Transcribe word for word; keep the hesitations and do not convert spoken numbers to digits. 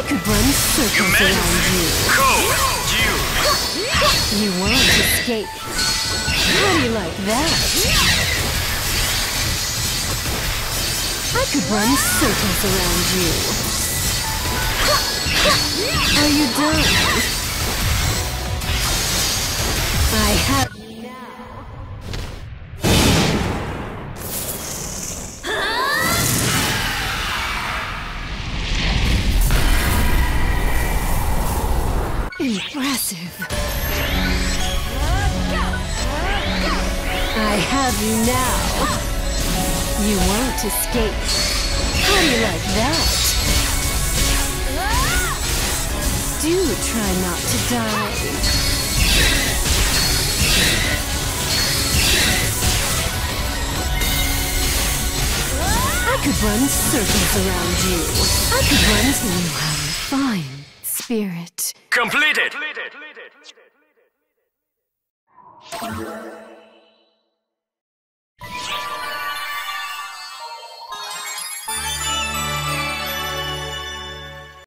could run circles around you. Cold. You. You won't escape. How do you like that? I could run circles around you. Are you done? I have impressive. I have you now. You won't escape. How do you like that? Do try not to die. I could run circles around you. I could run till you have a fine spirit. Completed.